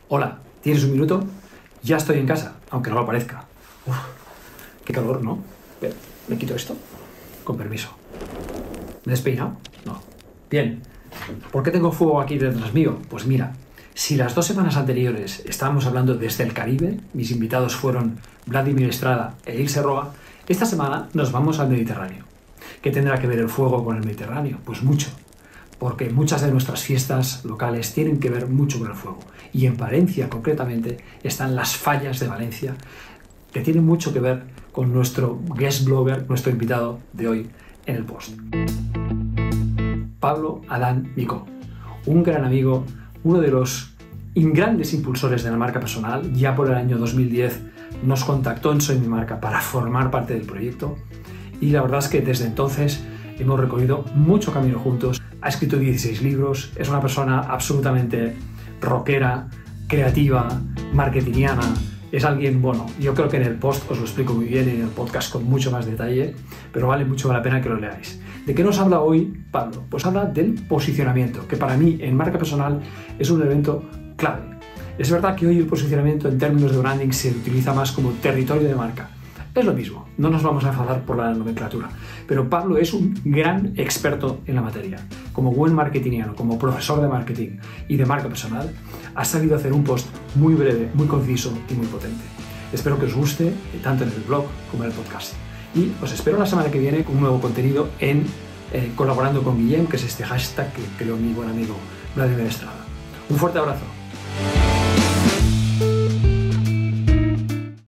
Hola, ¿tienes un minuto? Ya estoy en casa, aunque no lo parezca. Uf, qué calor, ¿no? ¿Me quito esto? Con permiso. ¿Me he despeinado? No. Bien. ¿Por qué tengo fuego aquí detrás mío? Pues mira, si las 2 semanas anteriores estábamos hablando desde el Caribe, mis invitados fueron Vladimir Estrada e Ilse Roa, esta semana nos vamos al Mediterráneo. ¿Qué tendrá que ver el fuego con el Mediterráneo? Pues mucho. Porque muchas de nuestras fiestas locales tienen que ver mucho con el fuego. Y en Valencia, concretamente, están las fallas de Valencia, que tienen mucho que ver con nuestro guest blogger, nuestro invitado de hoy en el post. Pablo Adán Micó, un gran amigo, uno de los grandes impulsores de la marca personal. Ya por el año 2010 nos contactó en Soy Mi Marca para formar parte del proyecto. Y la verdad es que desde entonces hemos recorrido mucho camino juntos. Ha escrito 16 libros, es una persona absolutamente rockera, creativa, marketingiana. Es alguien, bueno, yo creo que en el post os lo explico muy bien y en el podcast con mucho más detalle, pero vale mucho la pena que lo leáis. ¿De qué nos habla hoy Pablo? Pues habla del posicionamiento, que para mí en marca personal es un elemento clave. Es verdad que hoy el posicionamiento en términos de branding se utiliza más como territorio de marca. Es lo mismo, no nos vamos a enfadar por la nomenclatura, pero Pablo es un gran experto en la materia. Como buen marketingiano, como profesor de marketing y de marca personal, ha sabido hacer un post muy breve, muy conciso y muy potente. Espero que os guste, tanto en el blog como en el podcast. Y os espero la semana que viene con un nuevo contenido en colaborando con Guillem, que es este hashtag que creó mi buen amigo Vladimir Estrada. Un fuerte abrazo.